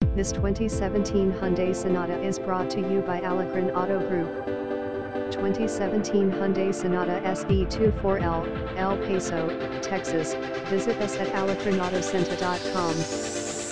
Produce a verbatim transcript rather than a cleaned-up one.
This twenty seventeen Hyundai Sonata is brought to you by Alacran Auto Group. twenty seventeen Hyundai Sonata S E twenty-four L, El Paso, Texas. Visit us at alacran auto center dot com.